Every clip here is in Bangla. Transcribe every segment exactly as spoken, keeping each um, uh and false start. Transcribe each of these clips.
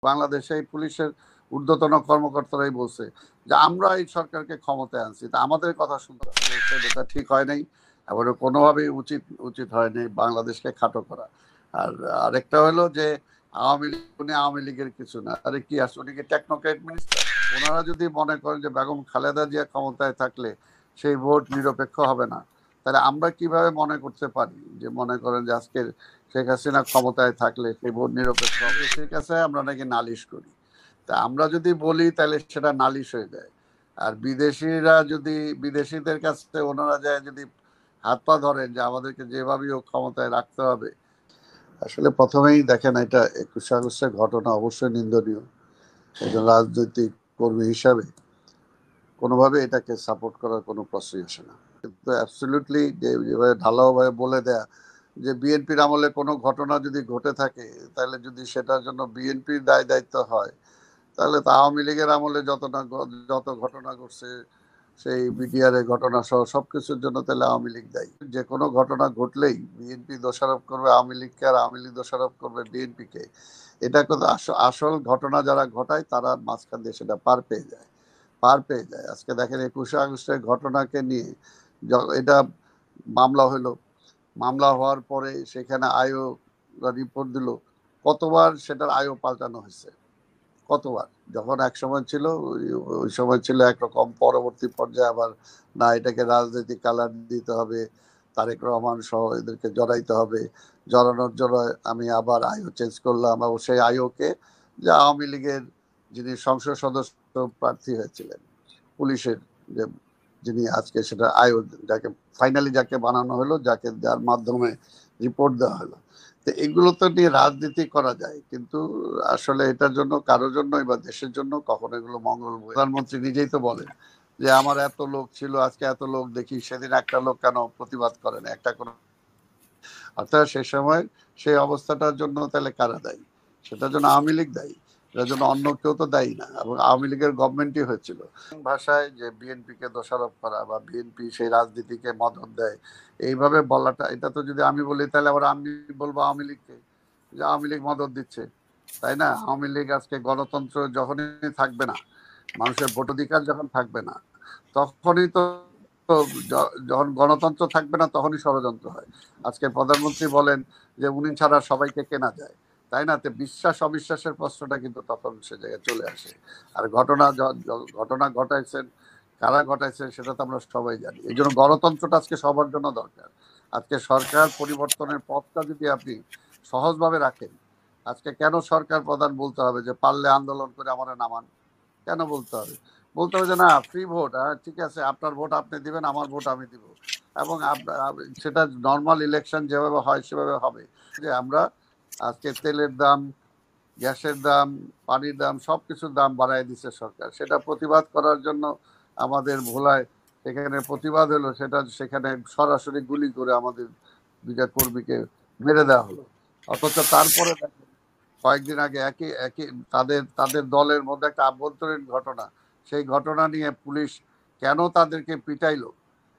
বাংলাদেশে এই পুলিশের ঊর্ধ্বতন কর্মকর্তারাই বলছে যে আমরা এই সরকারকে ক্ষমতায় আনছি, তা আমাদের কথা শুনতে হবে। এটা ঠিক হয় নাই, এবার কোনোভাবেই উচিত উচিত হয়নি বাংলাদেশকে খাটো করা। আর আরেকটা হলো যে আওয়ামী লীগ, উনি আওয়ামী লীগের কিছু না, আরে কি আসছে, উনি কি টেকনোক্রেট মিনিস্টার? ওনারা যদি মনে করেন যে বেগম খালেদা জিয়া ক্ষমতায় থাকলে সেই ভোট নিরপেক্ষ হবে না, তাহলে আমরা কিভাবে মনে করতে পারি যে মনে করেন যে আজকের শেখ হাসিনা ক্ষমতায় থাকলে সেই ভোট নিরপেক্ষ হবে? সেই কাছে আমরা নাকি নালিশ করি, তা আমরা যদি বলি তাহলে সেটা নালিশ হয়ে যায়। আর বিদেশিরা যদি, বিদেশিদের কাছে ওনারা যায় যদি হাত পা ধরেন যে আমাদেরকে যেভাবেই হোক ক্ষমতায় রাখতে হবে, আসলে প্রথমেই দেখেন এটা একুশে আগস্টের ঘটনা অবশ্যই নিন্দনীয়। একজন রাজনৈতিক কর্মী হিসাবে কোনোভাবে এটাকে সাপোর্ট করার কোনো প্রশ্নই আসে না। কিন্তু অ্যাবসলিউটলি যে যেভাবে ঢালাওভাবে বলে দেয়া যে বিএনপির আমলে কোনো ঘটনা যদি ঘটে থাকে তাহলে যদি সেটার জন্য বিএনপির দায় দায়িত্ব হয়, তাহলে তো আওয়ামী লীগের আমলে যত না যত ঘটনা ঘটছে সেই বিডিআরের ঘটনা সহ সবকিছুর জন্য তাহলে আওয়ামী লীগ দায়ী। যে কোনো ঘটনা ঘটলেই বিএনপি দোষারোপ করবে আওয়ামী লীগকে, আর আওয়ামী লীগ দোষারোপ করবে বিএনপিকে। এটা কিন্তু আসল ঘটনা যারা ঘটায় তারা মাঝখান দিয়ে সেটা পার পেয়ে যায় পার পেয়ে যায় আজকে দেখেন একুশে আগস্টের ঘটনাকে নিয়ে এটা মামলা হলো, মামলা হওয়ার পরে সেখানে আইও রিপোর্ট দিল, কতবার সেটার আইও পাল্টানো হয়েছে, কতবার। যখন এক সময় ছিল ওই সময় ছিল একরকম, পরবর্তী পর্যায়ে আবার না এটাকে রাজনৈতিক কালার দিতে হবে, তারেক রহমান সহ এদেরকে জড়াইতে হবে, জড়ানোর জন্য আমি আবার আইও চেঞ্জ করলাম। এবং সেই আইওকে যে আওয়ামী লীগের যিনি সংসদ সদস্য প্রার্থী হয়েছিলেন পুলিশের, যে যিনি আজকে সেটা আইও যাকে ফাইনালি যাকে বানানো হলো, যাকে যার মাধ্যমে রিপোর্ট দেওয়া হলো। তো এগুলো তো নিয়ে রাজনীতি করা যায়, কিন্তু আসলে এটার জন্য কারোর জন্যই বা দেশের জন্য কখনো এগুলো মঙ্গল বই। প্রধানমন্ত্রী নিজেই তো বলেন যে আমার এত লোক ছিল, আজকে এত লোক দেখি, সেদিন একটা লোক কেন প্রতিবাদ করেন, একটা কোনো। অর্থাৎ সে সময় সেই অবস্থাটার জন্য তাহলে কারা দায়ী? সেটার জন্য আওয়ামী লীগ দায়ী, এটার জন্য অন্য কেউ তো দায়ী না। এবং আওয়ামী লীগের গভর্নমেন্টই হয়েছিল। ভাষায় যে বিএনপিকে দোষারোপ করা বা বিএনপি সেই রাজনীতিকে মদত দেয় এইভাবে বলাটা, এটা তো যদি আমি বলি তাহলে আবার আমি বলবো আওয়ামী লীগকে যে আওয়ামী লীগ মদত দিচ্ছে, তাই না? আওয়ামী লীগ আজকে গণতন্ত্র যখনই থাকবে না, মানুষের ভোটাধিকার যখন থাকবে না, তখনই তো যখন গণতন্ত্র থাকবে না তখনই ষড়যন্ত্র হয়। আজকে প্রধানমন্ত্রী বলেন যে উনি ছাড়া সবাইকে কেনা যায়, তাই না? তো বিশ্বাস অবিশ্বাসের প্রশ্নটা কিন্তু তখন সে জায়গায় চলে আসে। আর ঘটনা ঘটনা ঘটাইছেন কারা ঘটাইছেন সেটা তো আমরা সবাই জানি। এই জন্য গণতন্ত্রটা আজকে সবার জন্য দরকার। আজকে সরকার পরিবর্তনের পথটা যদি আপনি সহজভাবে রাখেন, আজকে কেন সরকার প্রধান বলতে হবে যে পারলে আন্দোলন করে আমরা নামান? কেন বলতে হবে? বলতে হবে যে না ফ্রি ভোট, হ্যাঁ ঠিক আছে, আপনার ভোট আপনি দিবেন, আমার ভোট আমি দিব, এবং সেটা নর্মাল ইলেকশন যেভাবে হয় সেভাবে হবে। যে আমরা আজকে তেলের দাম, গ্যাসের দাম, পানির দাম, সবকিছুর দাম বাড়াই দিচ্ছে সরকার, সেটা প্রতিবাদ করার জন্য আমাদের ভোলায় সেখানে প্রতিবাদ হলো, সেটা সেখানে সরাসরি গুলি করে আমাদের দুইটা কর্মীকে মেরে দেওয়া হলো। অথচ তারপরে কয়েকদিন আগে একই একই তাদের তাদের দলের মধ্যে একটা আভ্যন্তরীণ ঘটনা, সেই ঘটনা নিয়ে পুলিশ কেন তাদেরকে পিটাইলো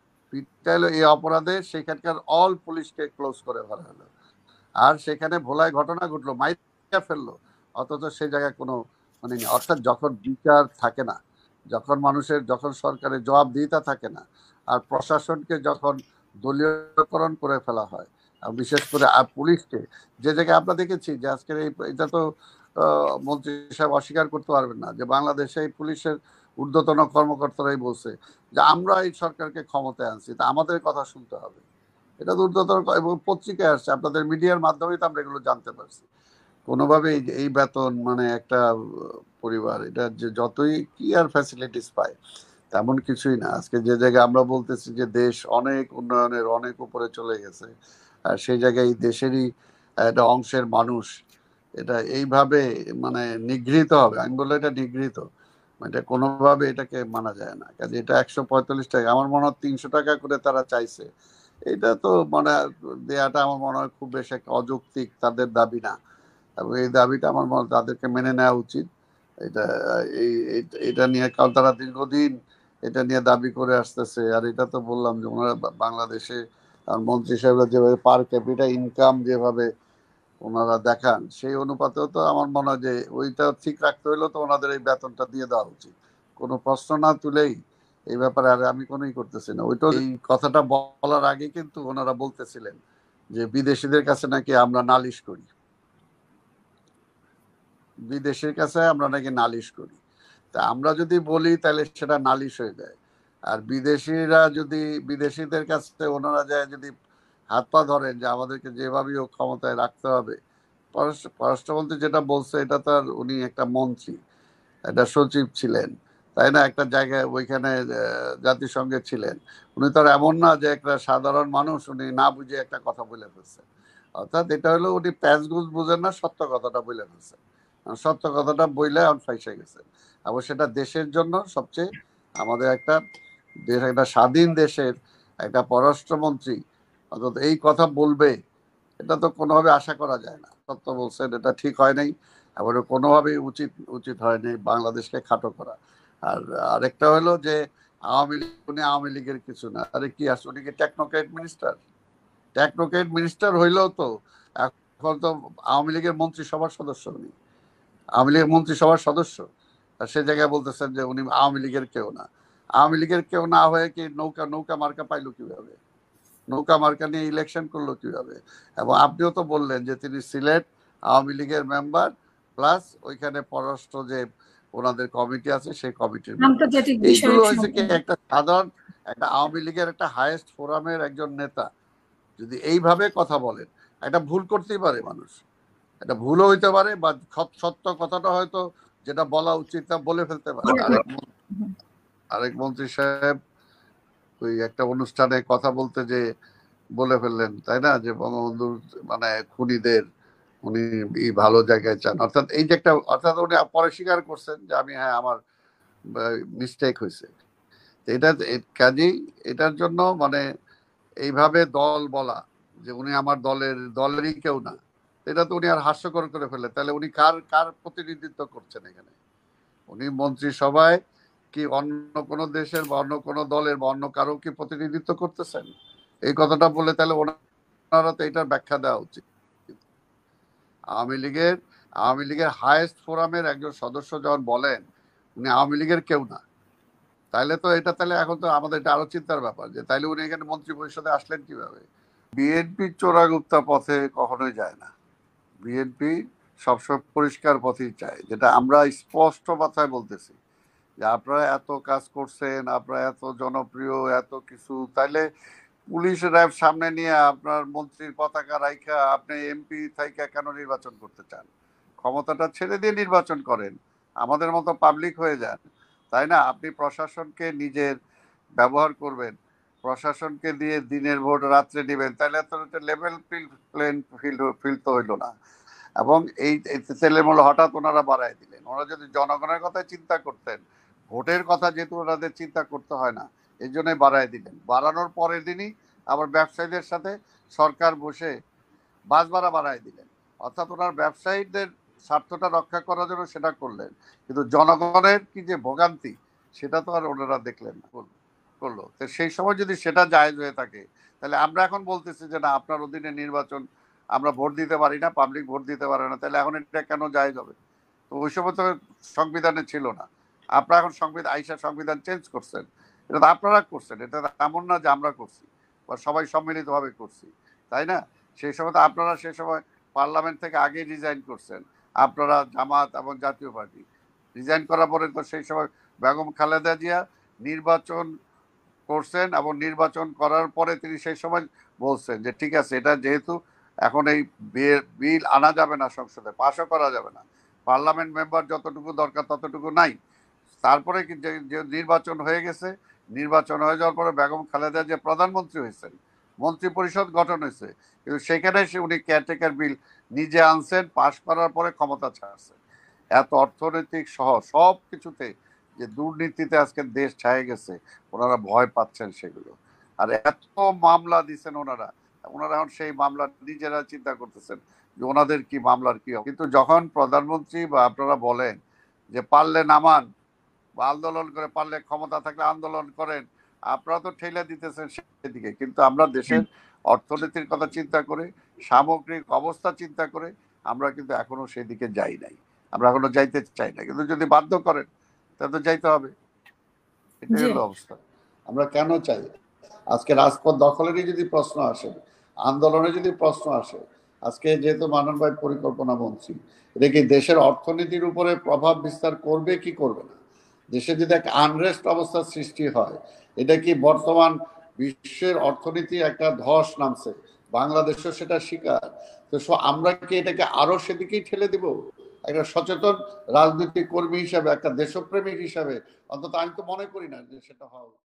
পিটাইলো এই অপরাধে সেখানকার অল পুলিশকে ক্লোজ করে ফেলা হলো। আর সেখানে ভোলায় ঘটনা ঘটলো, মাইরা ফেললো, অথচ সেই জায়গায় কোনো মানে, অর্থাৎ যখন বিচার থাকে না, যখন মানুষের, যখন সরকারের জবাবদিহিতা থাকে না, আর প্রশাসনকে যখন দলীয়করণ করে ফেলা হয়, বিশেষ করে আর পুলিশকে, যে জায়গায় আমরা দেখেছি যে আজকের এই, এটা তো মন্ত্রী সাহেব অস্বীকার করতে পারবেন না যে বাংলাদেশে এই পুলিশের ঊর্ধ্বতন কর্মকর্তারাই বলছে যে আমরা এই সরকারকে ক্ষমতায় আনছি, তা আমাদের কথা শুনতে হবে। এটা তো ঊর্ধ্বতন, এবং পত্রিকায় আসছে, আপনাদের মিডিয়ার মাধ্যমেই তো আমরা এগুলো জানতে পারছি। কোনোভাবেই এই বেতন মানে একটা পরিবার এটা যে যতই কি আর ফ্যাসিলিটিস পায় তেমন কিছুই না। আজকে যে জায়গায় আমরা বলতেছি যে দেশ অনেক উন্নয়নের অনেক উপরে চলে গেছে, আর সেই জায়গায় দেশেরই একটা অংশের মানুষ এটা এইভাবে মানে নিগৃহীত হবে, আমি বলবো এটা নিগৃহীত, এটা কোনোভাবে এটাকে মানা যায় না। কাজে এটা একশো পঁয়তাল্লিশ টাকা, আমার মনে হয় তিনশো টাকা করে তারা চাইছে, এটা তো মানে দেয়াটা আমার মনে হয় খুব বেশি একটা অযৌক্তিক তাদের দাবি না, এবং এই দাবিটা আমার মনে হয় তাদেরকে মেনে নেওয়া উচিত। এটা এই এটা নিয়ে, কারণ তারা দীর্ঘদিন এটা নিয়ে দাবি করে আসতেছে। আর এটা তো বললাম যে ওনারা বাংলাদেশে মন্ত্রী সাহেবরা যেভাবে পার ক্যাপিটা ইনকাম যেভাবে ওনারা দেখান, সেই অনুপাতেও তো আমার মনে হয় যে ওইটা ঠিক রাখতে হইলেও তো ওনাদের এই বেতনটা দিয়ে দেওয়া উচিত। কোনো প্রশ্ন না তুলেই এই ব্যাপারে আর আমি কোনোই করতেছি না। ওইটা এই কথাটা বলার আগে কিন্তু ওনারা বলতেছিলেন যে বিদেশিদের কাছে নাকি আমরা নালিশ করি, বিদেশের কাছে আমরা নাকি নালিশ করি। তা আমরা যদি বলি তাহলে সেটা নালিশ হয়ে যায়। আর বিদেশিরা যদি বিদেশিদের কাছে ওনারা যায় যদি হাত পা ধরেন যে আমাদেরকে যেভাবেই হোক ক্ষমতায় রাখতে হবে, পররাষ্ট্র পররাষ্ট্রমন্ত্রী যেটা বলছে এটা তো আর উনি একটা মন্ত্রী, একটা সচিব ছিলেন, তাই না? একটা জায়গায় ওইখানে জাতিসংঘে ছিলেন। উনি তো আর এমন না যে একটা সাধারণ মানুষ, উনি না বুঝে একটা কথা বলে ফেলছে। অর্থাৎ এটা হলো উনি প্যাঁচ গুজ বুঝেন না, সত্য কথাটা বলে ফেলছে। সত্য কথাটা বইলে এখন ফাইসে গেছে। আবার সেটা দেশের জন্য সবচেয়ে আমাদের একটা দেশ, একটা স্বাধীন দেশের একটা পররাষ্ট্রমন্ত্রী অন্তত এই কথা বলবে, এটা তো কোনোভাবে আশা করা যায় না। সত্য বলছেন, এটা ঠিক হয় নাই, আবার কোনোভাবেই উচিত উচিত হয়নি বাংলাদেশকে খাটো করা। আর আরেকটা হলো যে আওয়ামী লীগ, উনি আওয়ামী লীগের কিছু না। আরে কি আসছে, উনি কি টেকনোক্রেট মিনিস্টার? টেকনোক্রেট মিনিস্টার হইলেও তো এখন তো আওয়ামী লীগের মন্ত্রিসভার সদস্য উনি, আওয়ামী লীগের মন্ত্রিসভার সদস্য। আর সে জায়গায় বলতেছেন যে উনি আওয়ামী লীগের কেউ না। আওয়ামী লীগের কেউ না হয়ে কি নৌকা নৌকা মার্কা পাইলো কিভাবে? নৌকা মার্কা নিয়ে ইলেকশন করলো কিভাবে? এবং আপনিও তো বললেন যে তিনি সিলেট আওয়ামী লীগের মেম্বার, প্লাস ওইখানে পররাষ্ট্র যে ওনাদের কমিটি আছে সেই কমিটির মেম্বার। এইগুলো হয়েছে কি একটা সাধারণ একটা আওয়ামী লীগের একটা হাইয়েস্ট ফোরামের একজন নেতা যদি এইভাবে কথা বলেন, একটা ভুল করতেই পারে মানুষ, এটা ভুলও হইতে পারে, বা সত্য কথাটা হয়তো যেটা বলা উচিত তা বলে ফেলতে পারে। আরেক আরেক মন্ত্রী সাহেব ওই একটা অনুষ্ঠানে কথা বলতে যে বলে ফেললেন, তাই না, যে বঙ্গবন্ধুর মানে খুনিদের উনি ভালো জায়গায় চান। অর্থাৎ এই যে একটা, অর্থাৎ উনি পরে স্বীকার করছেন যে আমি হ্যাঁ আমার মিস্টেক হয়েছে। এটা কাজেই এটার জন্য মানে এইভাবে দল বলা যে উনি আমার দলের দলেরই কেউ না, এটা তো উনি আর হাস্যকর করে ফেলে। তাহলে উনি কার কার প্রতিনিধিত্ব করছেন এখানে? উনি মন্ত্রিসভায় কি অন্য কোনো দেশের বা অন্য কোনো দলের বা অন্য কারো কি প্রতিনিধিত্ব করতেছেন? এই কথাটা বলে তাহলে ওনারা তো এটার ব্যাখ্যা দেওয়া উচিত। আওয়ামী লীগের আওয়ামী লীগের হাইয়েস্ট ফোরামের একজন সদস্য যখন বলেন উনি আওয়ামী লীগের কেউ না, তাইলে তো এটা তাহলে এখন তো আমাদের এটা আরো চিন্তার ব্যাপার যে তাইলে উনি এখানে মন্ত্রী পরিষদে আসলেন কিভাবে? বিএনপি চোরাগুপ্তা পথে কখনোই যায় না। বিএনপি সবসময় পরিষ্কার পথেই চায়, যেটা আমরা স্পষ্ট কথায় বলতেছি যে আপনারা এত কাজ করছেন, আপনারা এত জনপ্রিয়, এত কিছু, তাইলে পুলিশ র্যাব সামনে নিয়ে আপনার মন্ত্রীর পতাকা রাইখা আপনি এমপি থাইকা কেন নির্বাচন করতে চান? ক্ষমতাটা ছেড়ে দিয়ে নির্বাচন করেন, আমাদের মতো পাবলিক হয়ে যান, তাই না? আপনি প্রশাসনকে নিজের ব্যবহার করবেন, প্রশাসনকে দিয়ে দিনের ভোট রাত্রে নেবেন, তাহলে তো লেভেল প্লেন ফিল্ড ফিল্ড তো হইল না। এবং এই তেলের মূল্য হঠাৎ ওনারা বাড়াই দিলেন। ওনারা যদি জনগণের কথা চিন্তা করতেন, ভোটের কথা যেহেতু ওনাদের চিন্তা করতে হয় না, এই জন্যই বাড়াই দিলেন। বাড়ানোর পরের দিনই আবার ব্যবসায়ীদের সাথে সরকার বসে বাস ভাড়া বাড়াই দিলেন। অর্থাৎ ওনার ব্যবসায়ীদের স্বার্থটা রক্ষা করার জন্য সেটা করলেন, কিন্তু জনগণের কি যে ভোগান্তি সেটা তো আর ওনারা দেখলেন না, করলো। তো সেই সময় যদি সেটা জায়েজ হয়ে থাকে, তাহলে আমরা এখন বলতেছি যে না আপনার অধীনে নির্বাচন আমরা ভোট দিতে পারি না, পাবলিক ভোট দিতে পারে না, তাহলে এখন এটা কেন জায়েজ হবে? তো ওই সময় তো সংবিধানে ছিল না। আপনারা এখন সংবিধান আইসা সংবিধান চেঞ্জ করছেন, এটা তো আপনারা করছেন, এটা এমন না যে আমরা করছি বা সবাই সম্মিলিতভাবে করছি, তাই না? সেই সময় তো আপনারা সেই সময় পার্লামেন্ট থেকে আগেই রিজাইন করছেন, আপনারা জামাত এবং জাতীয় পার্টি। রিজাইন করার পরে তো সেই সময় বেগম খালেদা জিয়া নির্বাচন করছেন, এবং নির্বাচন করার পরে তিনি সেই সময় বলছেন যে ঠিক আছে, এটা যেহেতু এখন এই বিল আনা যাবে না, সংসদে পাশও করা যাবে না, পার্লামেন্ট মেম্বার যতটুকু দরকার ততটুকু নাই। তারপরে যে নির্বাচন হয়ে গেছে, নির্বাচন হয়ে যাওয়ার পরে বেগম খালেদা যে প্রধানমন্ত্রী হয়েছেন, মন্ত্রী পরিষদ গঠন হয়েছে, কিন্তু সেখানে সে উনি কেয়ারটেকার বিল নিজে আনছেন, পাশ করার পরে ক্ষমতা ছাড়ছেন। এত অর্থনৈতিক সহ সব কিছুতে যে দুর্নীতিতে আজকে দেশ ছায়ে গেছে, ওনারা ভয় পাচ্ছেন সেগুলো। আর এত মামলা দিচ্ছেন ওনারা, ওনারা এখন সেই মামলা নিজেরা চিন্তা করতেছেন যে ওনাদের কি মামলার কি হবে। কিন্তু যখন প্রধানমন্ত্রী বা আপনারা বলেন যে পারলে নামান বা আন্দোলন করে, পারলে ক্ষমতা থাকলে আন্দোলন করেন, আপনারা তো ঠেলে দিতেছেন সেদিকে। কিন্তু আমরা দেশের অর্থনীতির কথা চিন্তা করে সামগ্রিক অবস্থা চিন্তা করে আমরা কিন্তু এখনো সেই দিকে যাই নাই, আমরা এখনো যাইতে চাই না, কিন্তু যদি বাধ্য করেন তাহলে তো যাইতে হবে, এটাই হলো অবস্থা। আমরা কেন চাই? আজকে রাজপথ দখলেরই যদি প্রশ্ন আসে, আন্দোলনে যদি প্রশ্ন আসে, আজকে যেহেতু মানন ভাই পরিকল্পনা মন্ত্রী, এটা কি দেশের অর্থনীতির উপরে প্রভাব বিস্তার করবে কি করবে না? দেশে যদি একটা আনরেস্ট অবস্থার সৃষ্টি হয়, এটা কি বর্তমান বিশ্বের অর্থনীতি একটা ধস নামছে, বাংলাদেশও সেটা শিকার, তো আমরা কি এটাকে আরো সেদিকেই ঠেলে দিব? একটা সচেতন রাজনৈতিক কর্মী হিসাবে, একটা দেশপ্রেমিক হিসাবে অন্তত আমি তো মনে করি না যে সেটা হওয়া